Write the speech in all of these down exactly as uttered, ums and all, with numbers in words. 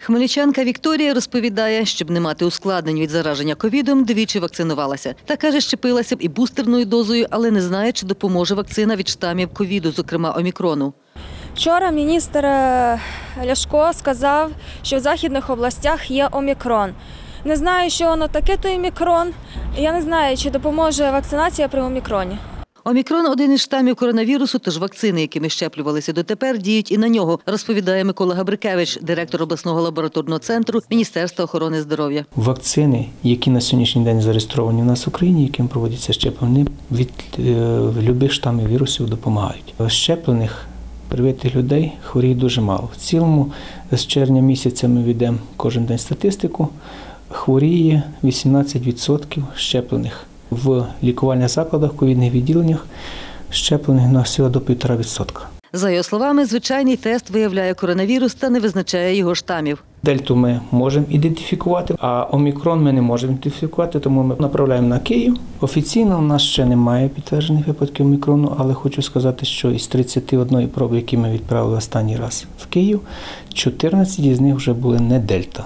Хмельничанка Вікторія розповідає, щоб не мати ускладнень від зараження ковідом, двічі вакцинувалася. Та каже, щепилася б і бустерною дозою, але не знає, чи допоможе вакцина від штамів ковіду, зокрема омікрону. Вчора міністр Ляшко сказав, що в західних областях є омікрон. Не знаю, що воно таке, той омікрон. Я не знаю, чи допоможе вакцинація при омікроні. Омікрон – один із штамів коронавірусу, тож вакцини, якими щеплювалися дотепер, діють і на нього, розповідає Микола Габрикевич, директор обласного лабораторного центру Міністерства охорони здоров'я. Вакцини, які на сьогоднішній день зареєстровані в нас в Україні, яким проводяться щеплення, від будь-яких штамів вірусів допомагають. Щеплених привитих людей хворіє дуже мало. В цілому з червня місяця ми ведемо кожен день статистику. Хворіє вісімнадцять відсотків щеплених. В лікувальних закладах, ковідних відділеннях щеплених на всього до півтора відсотка. За його словами, звичайний тест виявляє коронавірус та не визначає його штамів. Дельту ми можемо ідентифікувати, а омікрон ми не можемо ідентифікувати, тому ми направляємо на Київ. Офіційно у нас ще немає підтверджених випадків омікрону, але хочу сказати, що із тридцяти однієї проби, які ми відправили останній раз в Київ, чотирнадцять із них вже були не дельта.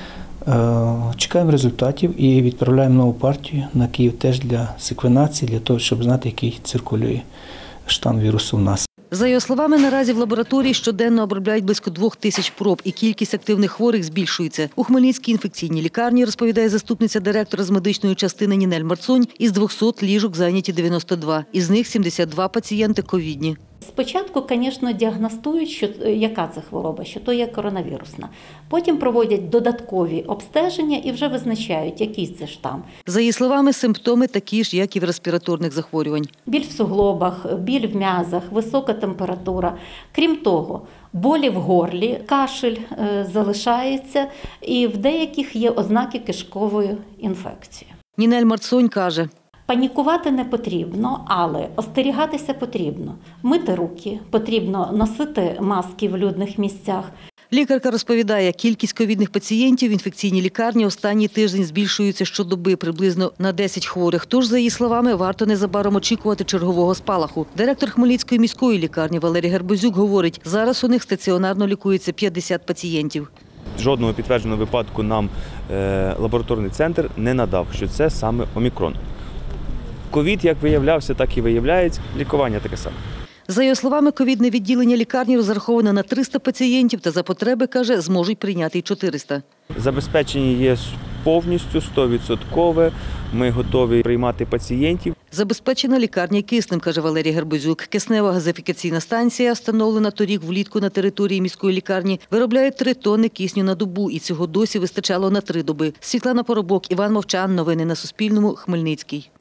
Чекаємо результатів і відправляємо нову партію на Київ теж для секвенації, для того, щоб знати, який циркулює штам вірусу в нас. За його словами, наразі в лабораторії щоденно обробляють близько двох тисяч проб, і кількість активних хворих збільшується. У Хмельницькій інфекційній лікарні, розповідає заступниця директора з медичної частини Нінель Марцонь, із двохсот ліжок зайняті дев'яносто два. Із них сімдесят два пацієнти ковідні. Спочатку, звісно, діагностують, що, яка це хвороба, що то є коронавірусна. Потім проводять додаткові обстеження і вже визначають, який це штам. За її словами, симптоми такі ж, як і в респіраторних захворювань. Біль в суглобах, біль в м'язах, висока температура. Крім того, болі в горлі, кашель е, залишається і в деяких є ознаки кишкової інфекції. Нінель Марцонь каже: панікувати не потрібно, але остерігатися потрібно. Мити руки, потрібно носити маски в людних місцях. Лікарка розповідає, кількість ковідних пацієнтів в інфекційній лікарні останній тиждень збільшується щодоби приблизно на десять хворих. Тож, за її словами, варто незабаром очікувати чергового спалаху. Директор Хмельницької міської лікарні Валерій Гарбузюк говорить, зараз у них стаціонарно лікується п'ятдесят пацієнтів. Жодного підтвердженого випадку нам е, лабораторний центр не надав, що це саме омікрон. Ковід як виявлявся, так і виявляється. Лікування таке саме. За його словами, ковідне відділення лікарні розраховане на триста пацієнтів та за потреби, каже, зможуть прийняти й чотириста. Забезпечення є повністю сто відсотків. Ми готові приймати пацієнтів. Забезпечена лікарня киснем, каже Валерій Гарбузюк. Киснева газифікаційна станція, встановлена торік влітку на території міської лікарні, виробляє три тонни кисню на добу, і цього досі вистачало на три доби. Світлана Поробок, Іван Мовчан. Новини на Суспільному. Хмельницький.